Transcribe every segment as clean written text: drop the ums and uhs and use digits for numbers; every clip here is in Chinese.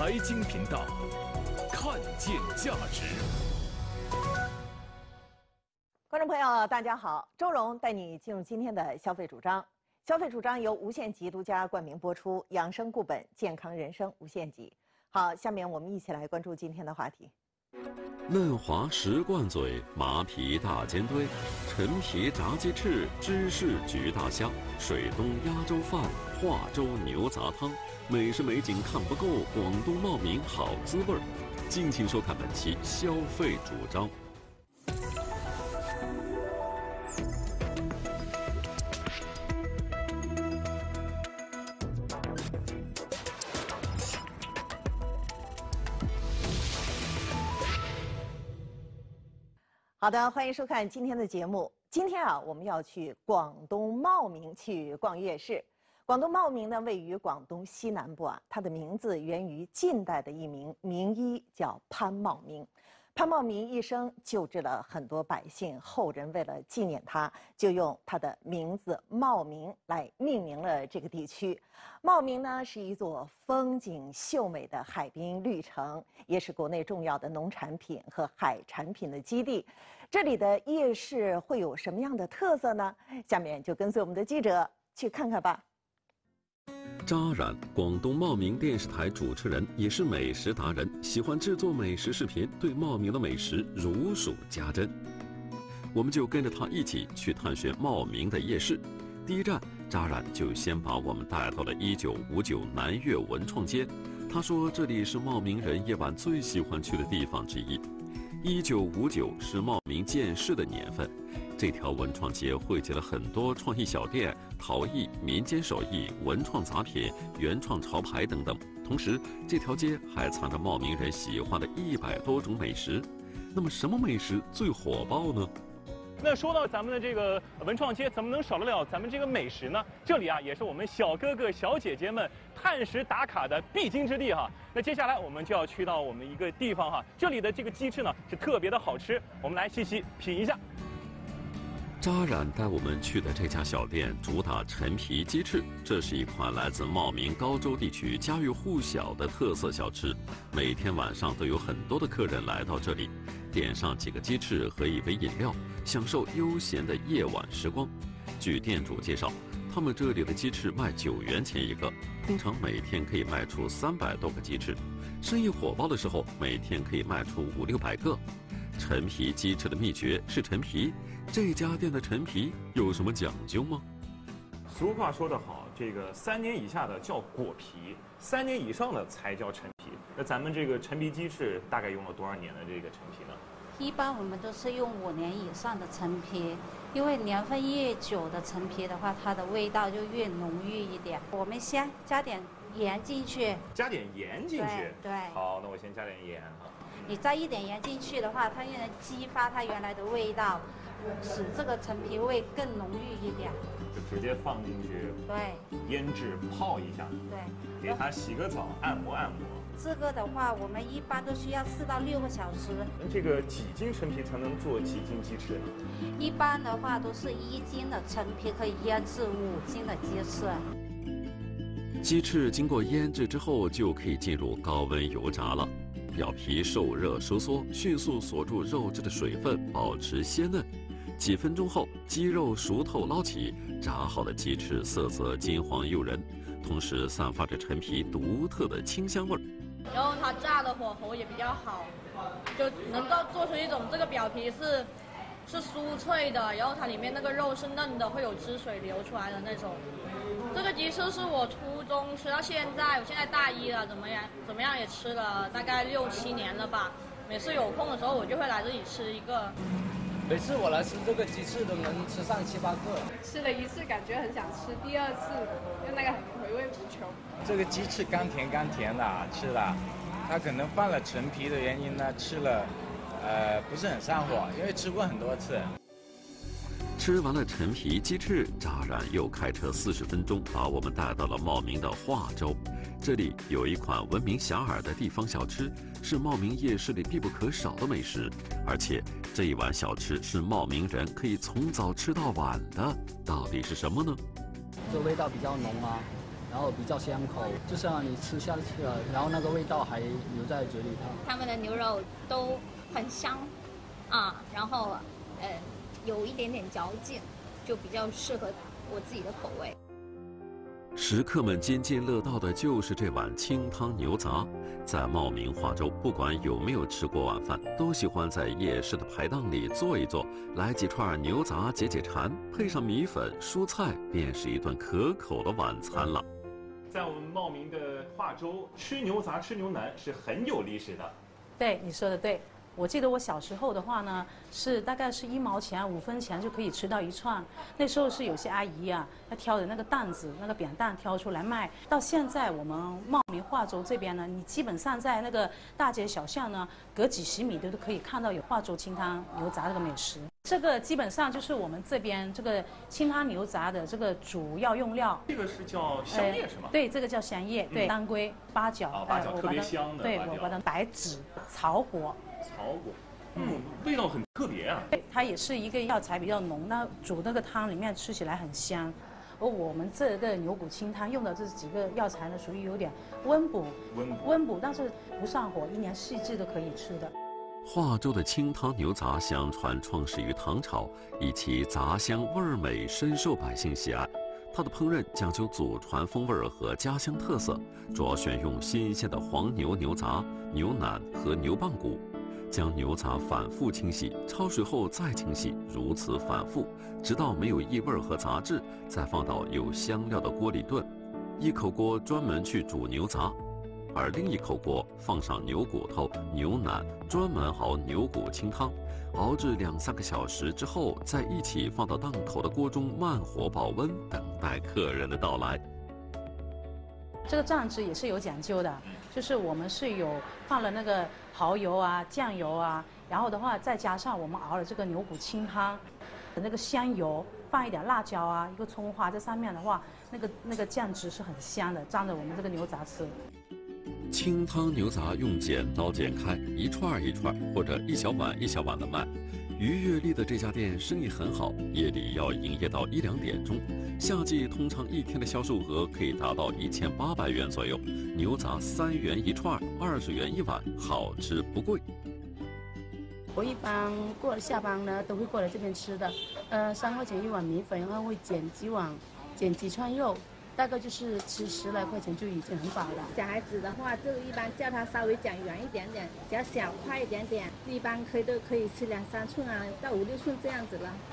财经频道，看见价值。 观众朋友，大家好，周荣带你进入今天的消费主张。消费主张由无限极独家冠名播出，养生固本，健康人生无限极。好，下面我们一起来关注今天的话题。 嫩滑10灌嘴，麻皮大煎堆，陈皮炸鸡翅，芝士焗大虾，水东鸭粥饭，化州牛杂汤，美食美景看不够，广东茂名好滋味儿。敬请收看本期消费主张。 好的，欢迎收看今天的节目。今天啊，我们要去广东茂名去逛夜市。广东茂名呢，位于广东西南部啊，它的名字源于近代的一名名医，叫潘茂名。潘茂名一生救治了很多百姓，后人为了纪念他，就用他的名字茂名来命名了这个地区。茂名呢，是一座风景秀美的海滨绿城，也是国内重要的农产品和海产品的基地。这里的夜市会有什么样的特色呢？下面就跟随我们的记者去看看吧。 扎冉，广东茂名电视台主持人，也是美食达人，喜欢制作美食视频，对茂名的美食如数家珍。我们就跟着他一起去探寻茂名的夜市。第一站，扎冉就先把我们带到了1959南粤文创街。他说这里是茂名人夜晚最喜欢去的地方之一。1959是茂名建市的年份。这条文创街汇集了很多创意小店、陶艺、民间手艺、文创杂品、原创潮牌等等。同时，这条街还藏着茂名人喜欢的100多种美食。那么，什么美食最火爆呢？ 那说到咱们的这个文创街，怎么能少得了咱们这个美食呢？这里啊，也是我们小哥哥小姐姐们探食打卡的必经之地哈。那接下来我们就要去到我们一个地方哈，这里的这个鸡翅呢是特别的好吃，我们来细细品一下。 扎冉带我们去的这家小店主打陈皮鸡翅，这是一款来自茂名高州地区家喻户晓的特色小吃。每天晚上都有很多的客人来到这里，点上几个鸡翅和一杯饮料，享受悠闲的夜晚时光。据店主介绍，他们这里的鸡翅卖9元钱一个，通常每天可以卖出300多个鸡翅，生意火爆的时候，每天可以卖出500-600个。陈皮鸡翅的秘诀是陈皮，这家店的陈皮有什么讲究吗？ 俗话说得好，这个3年以下的叫果皮，3年以上的才叫陈皮。那咱们这个陈皮鸡翅大概用了多少年的这个陈皮呢？ 一般我们都是用5年以上的陈皮，因为年份越久的陈皮的话，它的味道就越浓郁一点。我们先加点盐进去， 加点盐进去。 对。 好，那我先加点盐哈。 你再一点盐进去的话，它又能激发它原来的味道，使这个陈皮味更浓郁一点。 就直接放进去， 对， 腌制泡一下， 对， 给它洗个澡，按摩按摩。 这个的话，我们一般都需要4到6个小时。 这个几斤陈皮才能做几斤鸡翅？ 一般的话都是1斤的陈皮可以腌制5斤的鸡翅。 鸡翅经过腌制之后，就可以进入高温油炸了。表皮受热收缩，迅速锁住肉质的水分，保持鲜嫩。几分钟后，鸡肉熟透捞起，炸好的鸡翅色泽金黄诱人，同时散发着陈皮独特的清香味儿。 然后它炸的火候也比较好，就能够做出一种这个表皮是酥脆的，然后它里面那个肉是嫩的，会有汁水流出来的那种。这个鸡翅是我初中吃到现在，我现在大1了，怎么样也吃了大概6-7年了吧。每次有空的时候，我就会来这里吃一个。 每次我来吃这个鸡翅都能吃上7-8个。 吃了1次感觉很想吃第2次，就那个很回味无穷。 这个鸡翅甘甜甘甜的，吃了，它可能放了陈皮的原因呢，吃了，不是很上火，因为吃过很多次。 吃完了陈皮鸡翅，扎冉又开车40分钟把我们带到了茂名的化州。这里有一款闻名遐迩的地方小吃，是茂名夜市里必不可少的美食，而且这一碗小吃是茂名人可以从早吃到晚的，到底是什么呢？ 这味道比较浓啊， 然后比较香口，就像你吃下去了，然后那个味道还留在嘴里头。 他们的牛肉都很香，然后有一点点嚼劲，就比较适合我自己的口味。 食客们津津乐道的就是这碗清汤牛杂。在茂名化州，不管有没有吃过晚饭，都喜欢在夜市的排档里坐一坐，来几串牛杂解解馋，配上米粉、蔬菜，便是一顿可口的晚餐了。 在我们茂名的化州，吃牛杂、吃牛腩是很有历史的。 对，你说的对。我记得我小时候的话呢，大概是1毛钱、5分钱就可以吃到一串。那时候是有些阿姨啊，她挑的那个担子，那个扁担挑出来卖。到现在我们茂名化州这边呢，你基本上在那个大街小巷呢，隔几十米都可以看到有化州清汤牛杂这个美食。这个基本上就是我们这边这个清汤牛杂的这个主要用料。 这个是叫香叶是吗？ 对，这个叫香叶，对，当归、八角， 八角特别香的。 对，我把它白芷、草果。 草果，味道很特别啊。 对，它也是一个药材比较浓，那煮那个汤里面吃起来很香。而我们这个牛骨清汤用的这几个药材呢，属于有点温补，但是不上火，1年4季都可以吃的。 化州的清汤牛杂相传创始于唐朝，以其杂香味儿美，深受百姓喜爱。它的烹饪讲究祖传风味和家乡特色，主要选用新鲜的黄牛牛杂、牛腩和牛棒骨。将牛杂反复清洗，焯水后再清洗，如此反复，直到没有异味和杂质，再放到有香料的锅里炖。一口锅专门去煮牛杂，而另一口锅放上牛骨头、牛腩，专门熬牛骨清汤。熬制2、3个小时之后，再一起放到档口的锅中慢火保温，等待客人的到来。 这个酱汁也是有讲究的，就是我们是有放了那个蚝油啊、酱油啊，然后的话再加上我们熬了这个牛骨清汤，那个香油，放一点辣椒啊，一个葱花在上面的话，那个酱汁是很香的，蘸着我们这个牛杂吃。 清汤牛杂用剪刀剪开，一串一串或者一小碗一小碗的卖。于月丽的这家店生意很好，夜里要营业到1、2点钟。夏季通常1天的销售额可以达到1800元左右。牛杂3元一串，20元一碗，好吃不贵。 我一般过了下班呢，都会过来这边吃的。3块钱一碗米粉，然后会剪几串肉。大概就是吃10来块钱就已经很饱了。 小孩子的话，就一般叫他稍微剪圆一点点，剪小块一点点，一般都可以吃2、3寸啊，到5、6寸这样子了。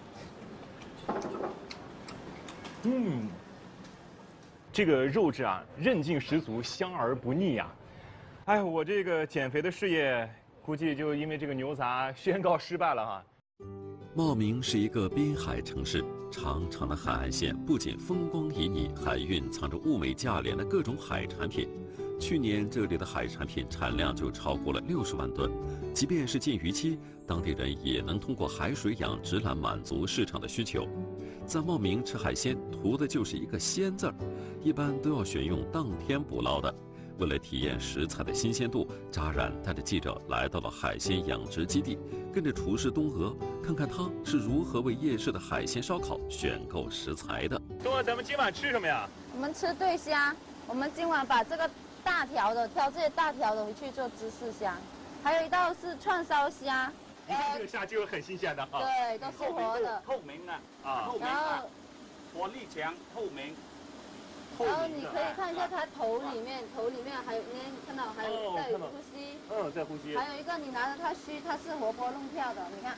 这个肉质啊，韧劲十足，香而不腻呀。哎，我这个减肥的事业，估计就因为这个牛杂宣告失败了哈。 茂名是一个滨海城市，长长的海岸线不仅风光旖旎，还蕴藏着物美价廉的各种海产品。去年这里的海产品产量就超过了60万吨，即便是禁渔期，当地人也能通过海水养殖来满足市场的需求。在茂名吃海鲜，图的就是一个鲜字儿，一般都要选用当天捕捞的。为了体验食材的新鲜度，扎冉带着记者来到了海鲜养殖基地，跟着厨师东娥看看他是如何为夜市的海鲜烧烤选购食材的。 东娥，咱们今晚吃什么呀？ 我们吃对虾，我们今晚把这个大条的挑这些大条的回去做芝士虾，还有一道是串烧虾。 你看这个虾就是很新鲜的哈。 对，都是活的。 透明的透明的，活力强，透明。 然后你可以看一下它头里面还有，你看到还有在呼吸， 在呼吸。 还有一个你拿着它须，它是活泼弄跳的，你看，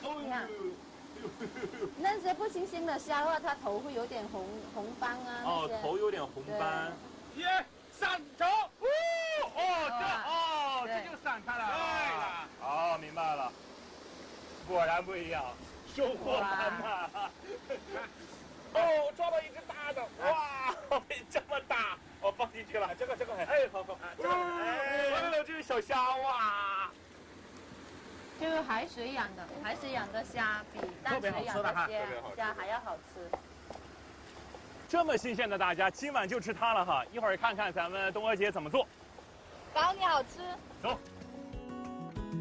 那些不新鲜的虾的话，它头会有点红斑啊那些。 头有点红斑。耶，闪头！这就闪开了。对了。明白了。果然不一样，收获满满。抓到一只大的，哇，这么大，我放进去了，这个很，好，这是小虾哇， 就是海水养的虾比淡水养的虾还要好吃。 这么新鲜的大虾，今晚就吃它了哈！一会儿看看咱们东娥姐怎么做。 包你好吃。 走。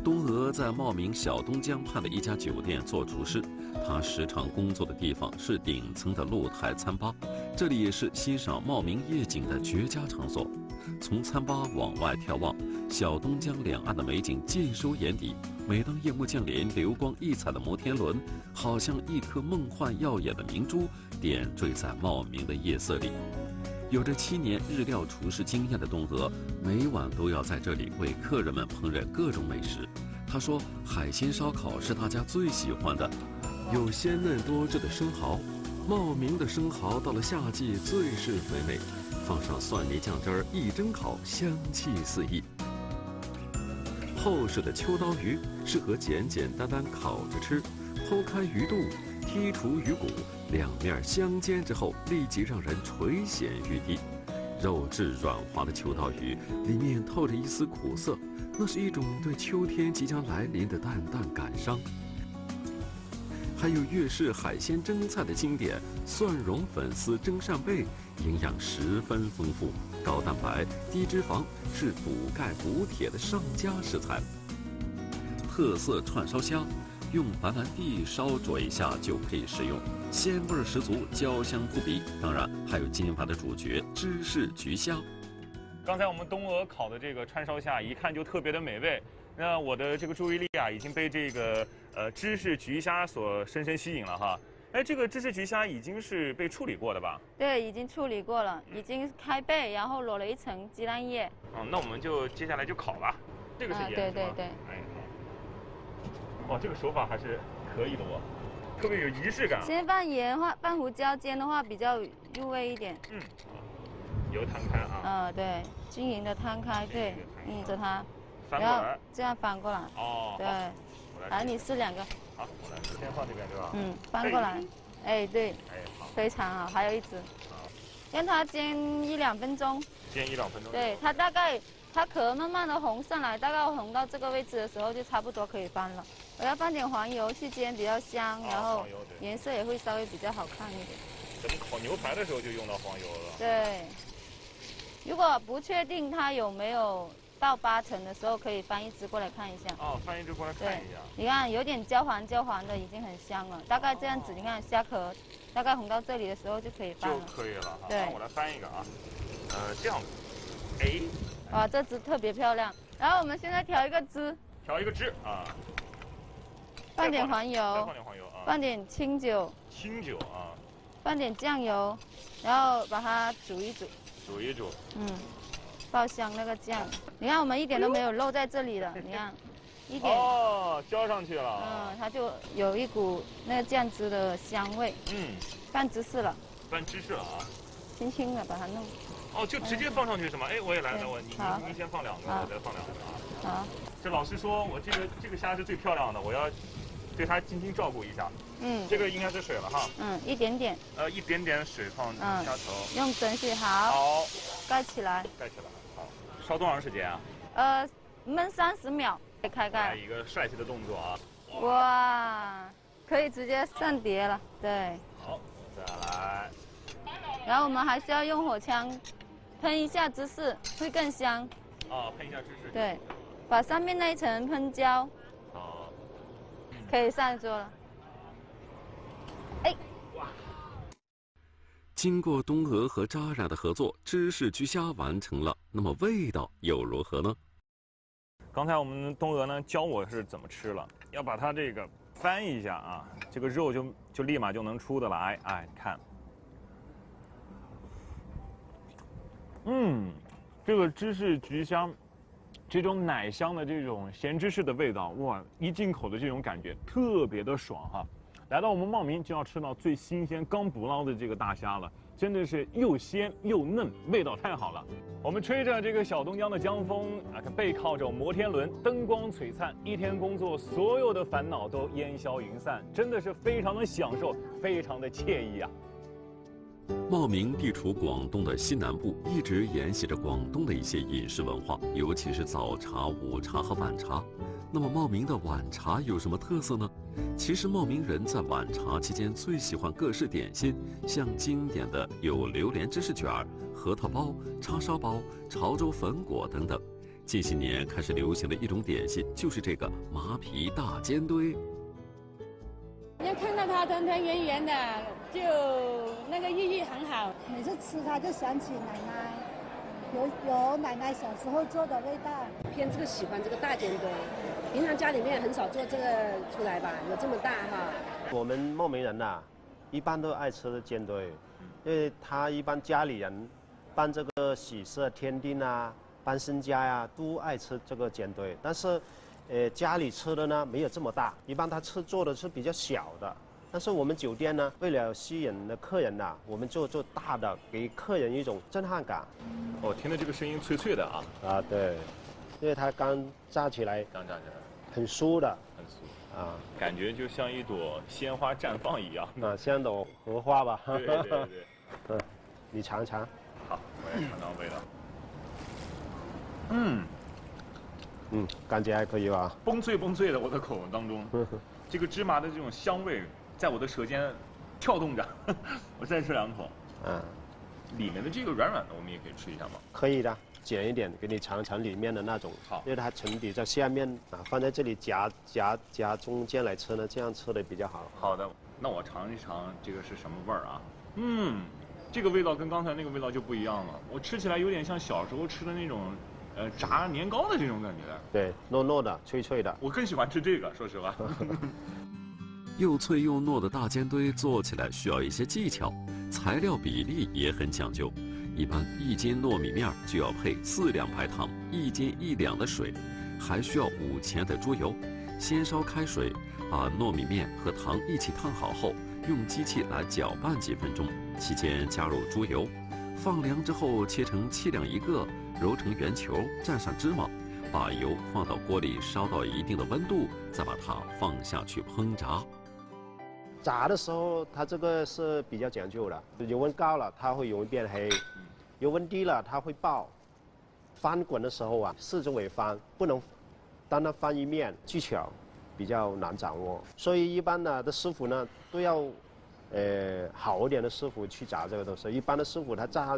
东娥在茂名小东江畔的一家酒店做厨师，他时常工作的地方是顶层的露台餐吧，这里也是欣赏茂名夜景的绝佳场所。从餐吧往外眺望，小东江两岸的美景尽收眼底。每当夜幕降临，流光溢彩的摩天轮，好像一颗梦幻耀眼的明珠，点缀在茂名的夜色里。有着7年日料厨师经验的东娥，每晚都要在这里为客人们烹饪各种美食。他说，海鲜烧烤是大家最喜欢的，有鲜嫩多汁的生蚝。茂名的生蚝到了夏季最是肥美，放上蒜泥酱汁儿一蒸烤，香气四溢。厚实的秋刀鱼适合简简单单烤着吃，剖开鱼肚，剔除鱼骨，两面相煎之后，立即让人垂涎欲滴。肉质软滑的秋刀鱼里面透着一丝苦涩，那是一种对秋天即将来临的淡淡感伤。还有粤式海鲜蒸菜的经典蒜蓉粉丝蒸扇贝，营养十分丰富，高蛋白低脂肪，是补钙补铁的上佳食材。特色串烧虾，用白兰地烧灼一下就可以食用，鲜味十足，焦香扑鼻。当然还有今晚的主角芝士焗虾。 刚才我们东娥烤的这个串烧虾，一看就特别的美味。那我的这个注意力啊，已经被这个芝士焗虾所深深吸引了哈。哎，这个芝士焗虾已经是被处理过的吧？ 对，已经处理过了，已经开背，然后裸了一层鸡蛋液。 那我们就接下来就烤吧。这个是盐， 对对对。 哎，哦，这个手法还是可以的哦，特别有仪式感。 先放盐拌胡椒，煎的话比较入味一点。 油摊开啊。 对，均匀的摊开，对，着它。 翻过来， 这样翻过来。 哦， 对，来，你试2个。 好，我来先放这边对吧？ 翻过来。哎，对。 哎，好。 非常好，还有一只。让它煎1-2分钟。 煎1-2分钟。 对，它大概它壳慢慢的红上来，大概红到这个位置的时候就差不多可以翻了。我要放点黄油去煎，比较香，然后颜色也会稍微比较好看一点。 咱们烤牛排的时候就用到黄油了。 对。如果不确定它有没有到8成的时候，可以翻一只过来看一下。 翻一只过来看一下。 你看有点焦黄的，已经很香了。大概这样子，你看虾壳大概红到这里的时候就可以翻了。 就可以了哈。 对， 我来翻一个啊。这样子。哎。 哇，这汁特别漂亮。然后我们现在调一个汁。 调一个汁啊。 放点黄油。 再放点黄油啊。 放点清酒。 清酒啊。 放点酱油，然后把它煮一煮。 煮一煮。 爆香那个酱，你看我们一点都没有漏在这里了，你看，一点。 浇上去了。 它就有一股那个酱汁的香味。拌芝士了。 拌芝士了啊。 轻轻的把它弄。 就直接放上去是吗？哎，我也来了，您先放2个，我再放2个啊。好。这老实说，我这个虾是最漂亮的，我要对它精心照顾一下。这个应该是水了哈。 一点点。 一点点水放虾头。 用准水好。盖起来。 盖起来。好。烧多长时间啊？ 焖30秒。开盖。 来一个帅气的动作啊！ 哇，可以直接上碟了。对。 好，再来。 然后我们还需要用火枪喷一下芝士，会更香。 喷一下芝士。 对，把上面那一层喷焦。 好。 可以上桌了。哎。 经过东娥和扎染的合作，芝士焗虾完成了。那么味道又如何呢？ 刚才我们东娥呢教我是怎么吃了，要把它这个翻一下啊，这个肉就立马就能出得来。哎，看，这个芝士焗虾，这种奶香的这种咸芝士的味道，哇，一进口的这种感觉特别的爽哈。来到我们茂名就要吃到最新鲜刚捕捞的这个大虾了，真的是又鲜又嫩，味道太好了。我们吹着这个小东江的江风啊，背靠着摩天轮，灯光璀璨，一天工作所有的烦恼都烟消云散，真的是非常的享受，非常的惬意啊。 茂名地处广东的西南部，一直沿袭着广东的一些饮食文化，尤其是早茶、午茶和晚茶。那么茂名的晚茶有什么特色呢？其实茂名人在晚茶期间最喜欢各式点心，像经典的有榴莲芝士卷、核桃包、叉烧包、潮州粉果等等。 近些年开始流行的一种点心就是这个麻皮大煎堆。 要看到它团团圆圆的，就那个寓意很好。 每次吃它就想起奶奶，有奶奶小时候做的味道。 偏这个喜欢这个大煎堆，平常家里面很少做这个出来吧，有这么大哈。 我们茂名人呐，一般都爱吃煎堆，因为他一般家里人办这个喜事添丁啊、搬新家呀、都爱吃这个煎堆。但是，家里吃的呢没有这么大，一般他做的是比较小的。但是我们酒店呢，为了吸引的客人呐，我们做大的，给客人一种震撼感。 哦，听着这个声音脆脆的啊。 啊，对，因为它刚炸起来，很酥的。 很酥。 啊， 感觉就像一朵鲜花绽放一样。 啊，像一朵荷花吧。 对对对。 嗯，你尝尝。 好，我也尝尝味道。 感觉还可以吧？ 崩脆的，我的口吻当中，这个芝麻的这种香味在我的舌尖跳动着。我再吃两口。里面的这个软软的，我们也可以吃一下吗？ 可以的。剪一点给你尝尝里面的那种，因为它沉底在下面啊，放在这里夹中间来吃呢，这样吃的比较好。 好的，那我尝一尝这个是什么味儿啊？这个味道跟刚才那个味道就不一样了，我吃起来有点像小时候吃的那种，炸年糕的这种感觉。 对，糯糯的，脆脆的。 我更喜欢吃这个，说实话。 又脆又糯的大煎堆做起来需要一些技巧，材料比例也很讲究。一般1斤糯米面就要配4两白糖，1斤1两的水，还需要5钱的猪油。先烧开水，把糯米面和糖一起烫好后，用机器来搅拌几分钟，期间加入猪油，放凉之后切成7两1个，揉成圆球，蘸上芝麻，把油放到锅里烧到一定的温度，再把它放下去烹炸。 炸的时候，它这个是比较讲究的，油温高了它会容易变黑，油温低了它会爆。翻滚的时候啊，四周围翻，不能单单翻一面，技巧比较难掌握。所以一般的师傅呢，都要好一点的师傅去炸这个东西。一般的师傅他炸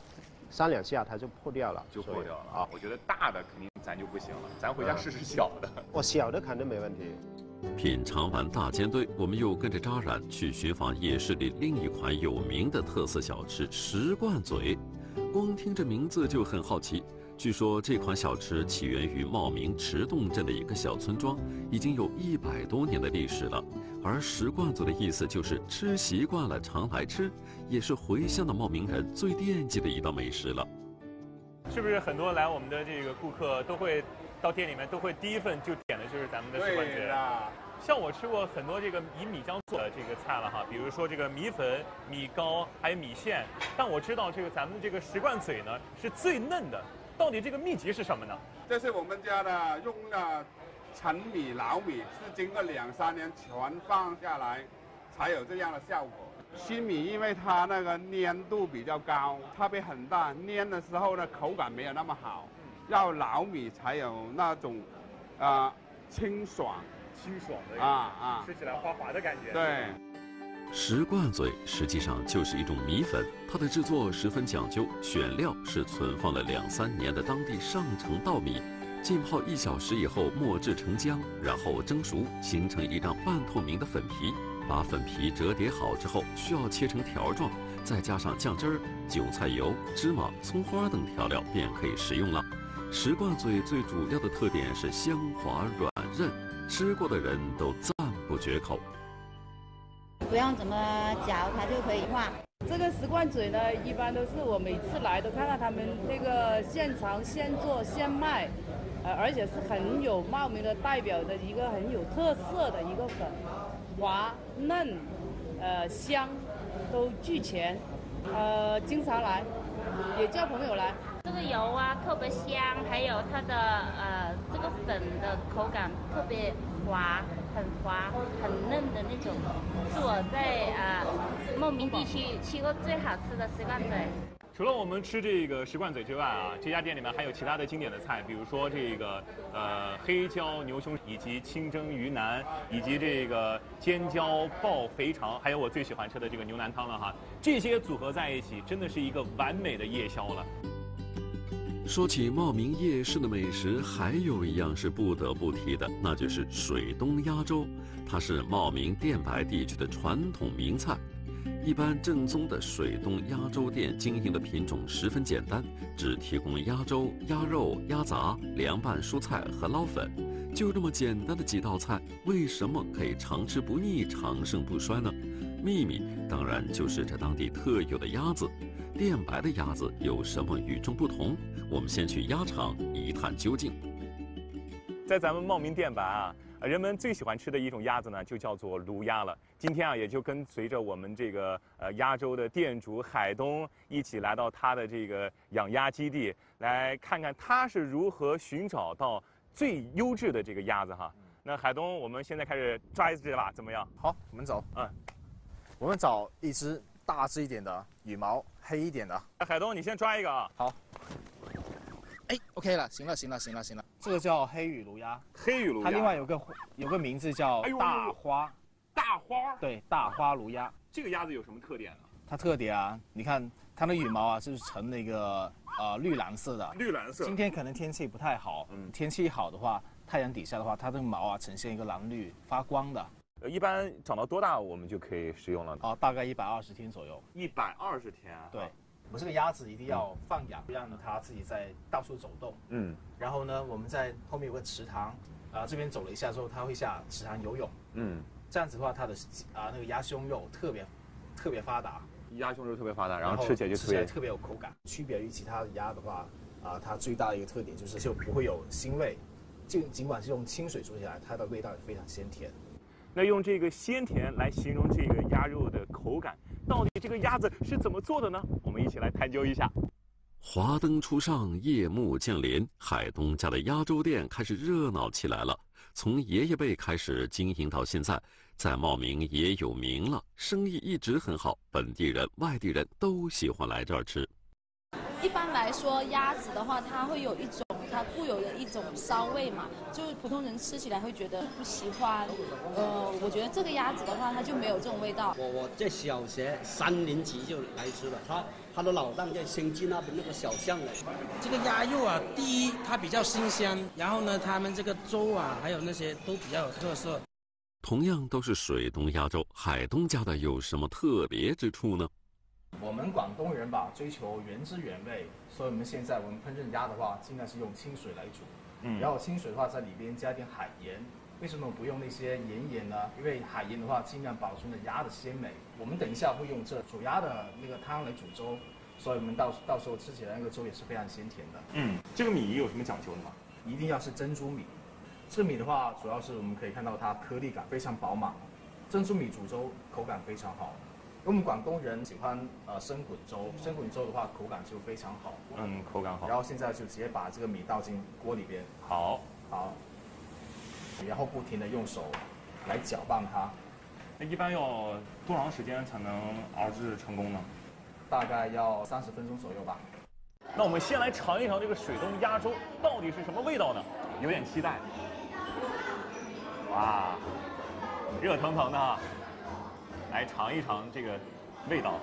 3两下它就破掉了， 就破掉了啊！我觉得大的肯定咱就不行了，咱回家试试小的。 小的肯定没问题。 品尝完大煎堆，我们又跟着扎染去寻访夜市里另一款有名的特色小吃石罐嘴。光听这名字就很好奇。据说这款小吃起源于茂名池洞镇的一个小村庄，已经有100多年的历史了。而石罐嘴的意思就是吃习惯了常来吃，也是回乡的茂名人最惦记的一道美食了。 是不是很多来我们的这个顾客都会到店里面都会第一份就点的就是咱们的石罐嘴？像我吃过很多这个以米浆做的这个菜了哈，比如说这个米粉、米糕还有米线，但我知道这个咱们的这个石罐嘴呢是最嫩的，到底这个秘籍是什么呢？ 这是我们家的用的陈米、老米，是经过2、3年全放下来，才有这样的效果。新米因为它那个粘度比较高，差别很大，粘的时候呢口感没有那么好，要老米才有那种清爽的吃起来滑滑的感觉。 对。 石罐嘴实际上就是一种米粉，它的制作十分讲究，选料是存放了2、3年的当地上乘稻米，浸泡1小时以后磨制成浆，然后蒸熟，形成一张半透明的粉皮。把粉皮折叠好之后，需要切成条状，再加上酱汁儿、韭菜油、芝麻、葱花等调料，便可以食用了。石罐嘴最主要的特点是香滑软韧，吃过的人都赞不绝口。 不用怎么嚼，它就可以化。 这个石罐嘴呢，一般都是我每次来都看到他们那个现场现做现卖，而且是很有茂名的代表的一个很有特色的一个粉，滑嫩，香，都俱全，经常来，也叫朋友来。 这个油啊特别香，还有它的这个粉的口感特别滑，很滑很嫩的那种，是我在茂名地区吃过最好吃的石罐嘴。 除了我们吃这个石罐嘴之外啊，这家店里面还有其他的经典的菜，比如说这个黑椒牛胸，以及清蒸鱼腩，以及这个尖椒爆肥肠，还有我最喜欢吃的这个牛腩汤了哈。这些组合在一起，真的是一个完美的夜宵了。 说起茂名夜市的美食，还有一样是不得不提的，那就是水东鸭粥。它是茂名电白地区的传统名菜。一般正宗的水东鸭粥店经营的品种十分简单，只提供鸭粥、鸭肉、鸭杂、凉拌蔬菜和捞粉，就这么简单的几道菜，为什么可以常吃不腻、长盛不衰呢？秘密当然就是这当地特有的鸭子。电白的鸭子有什么与众不同？我们先去鸭场一探究竟。 在咱们茂名电白啊，人们最喜欢吃的一种鸭子呢，就叫做炉鸭了。今天啊，也就跟随着我们这个鸭州的店主海东一起来到他的这个养鸭基地，来看看他是如何寻找到最优质的这个鸭子哈。那海东，我们现在开始抓一只吧，怎么样？ 好，我们走。我们找一只大只一点的，羽毛黑一点的。 海东，你先抓一个啊。 好。OK 了，行了。这个叫黑羽炉鸭。 黑羽炉鸭。 它另外有个名字叫大花。 大花。 对，大花炉鸭。 这个鸭子有什么特点呢？ 它特点啊，你看它的羽毛啊，就是呈那个绿蓝色的。 绿蓝色。 今天可能天气不太好，天气好的话，太阳底下的话，它的毛啊呈现一个蓝绿发光的。 一般长到多大我们就可以食用了？ 大概120天左右。 120天啊？ 对。我们这个鸭子一定要放养，让它自己在到处走动。然后呢，我们在后面有个池塘，这边走了一下之后，它会下池塘游泳。这样子的话，它的那个鸭胸肉特别发达。 鸭胸肉特别发达，然后吃起来就特别有口感。区别于其他的鸭的话，它最大的一个特点就不会有腥味，尽管是用清水煮起来，它的味道也非常鲜甜。 那用这个鲜甜来形容这个鸭肉的口感，到底这个鸭子是怎么做的呢？我们一起来探究一下。 华灯初上，夜幕降临，海东家的鸭粥店开始热闹起来了。从爷爷辈开始经营到现在，在茂名也有名了，生意一直很好，本地人、外地人都喜欢来这儿吃。 一般来说，鸭子的话，它会有一种它固有的一种骚味嘛，就普通人吃起来会觉得不喜欢。我觉得这个鸭子的话，它就没有这种味道。 我在小学3年级就来吃了，它的老档在兴记那边那个小巷的。 这个鸭肉啊，第一它比较新鲜，然后呢，他们这个粥啊，还有那些都比较有特色。 同样都是水东鸭粥，海东家的有什么特别之处呢？ 我们广东人吧，追求原汁原味，所以我们现在我们烹饪鸭的话，尽量是用清水来煮。然后清水的话，在里边加点海盐。为什么不用那些盐呢？因为海盐的话，尽量保存了鸭的鲜美。我们等一下会用这煮鸭的那个汤来煮粥，所以我们到时候吃起来那个粥也是非常鲜甜的。 这个米有什么讲究的吗？ 一定要是珍珠米。这个米的话，主要是我们可以看到它颗粒感非常饱满，珍珠米煮粥口感非常好。我们广东人喜欢生滚粥，生滚粥的话口感就非常好。 口感好。 然后现在就直接把这个米倒进锅里边。 好。 然后不停的用手来搅拌它。 那一般要多长时间才能熬制成功呢？ 大概要30分钟左右吧。 那我们先来尝一尝这个水东鸭粥到底是什么味道呢？有点期待。哇，热腾腾的哈。来尝一尝这个味道，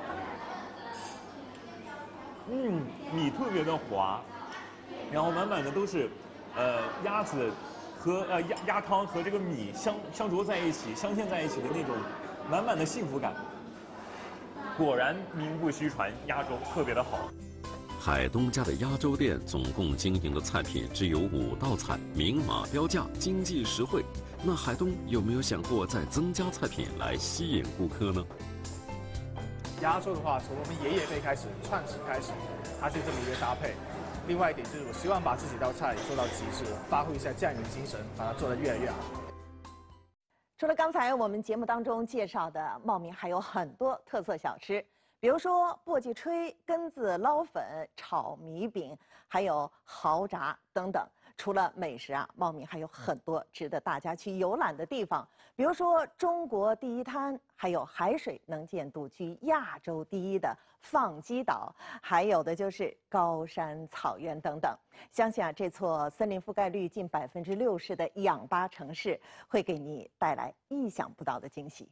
米特别的滑，然后满满的都是，鸭子和鸭汤和这个米相着在一起，镶嵌在一起的那种满满的幸福感。果然名不虚传，鸭粥特别的好。 海东家的鸭粥店总共经营的菜品只有5道菜，明码标价，经济实惠。那海东有没有想过再增加菜品来吸引顾客呢？ 鸭粥的话，从我们爷爷辈开始创始开始，它就这么一个搭配。另外一点就是，我希望把这几道菜做到极致，发挥一下匠人精神，把它做得越来越好。 除了刚才我们节目当中介绍的，茂名还有很多特色小吃，比如说簸箕炊、根子捞粉、炒米饼，还有蚝炸等等。除了美食啊，茂名还有很多值得大家去游览的地方，比如说中国第一滩，还有海水能见度居亚洲第一的放鸡岛，还有的就是高山草原等等。相信啊，这座森林覆盖率近60%的氧吧城市，会给你带来意想不到的惊喜。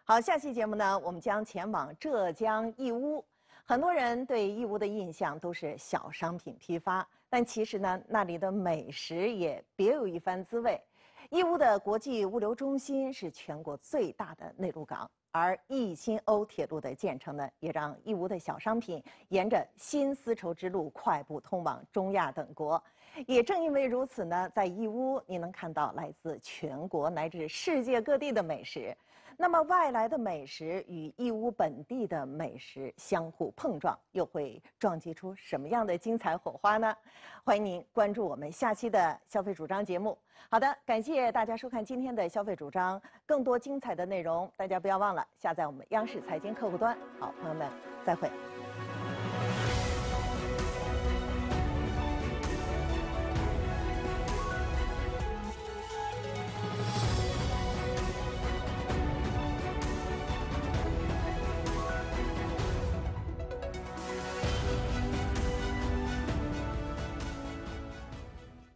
好，下期节目呢，我们将前往浙江义乌。很多人对义乌的印象都是小商品批发，但其实呢，那里的美食也别有一番滋味。义乌的国际物流中心是全国最大的内陆港，而义新欧铁路的建成呢，也让义乌的小商品沿着新丝绸之路快步通往中亚等国。也正因为如此呢，在义乌你能看到来自全国乃至世界各地的美食。那么外来的美食与义乌本地的美食相互碰撞，又会撞击出什么样的精彩火花呢？欢迎您关注我们下期的消费主张节目。好的，感谢大家收看今天的消费主张，更多精彩的内容，大家不要忘了下载我们央视财经客户端。好，朋友们，再会。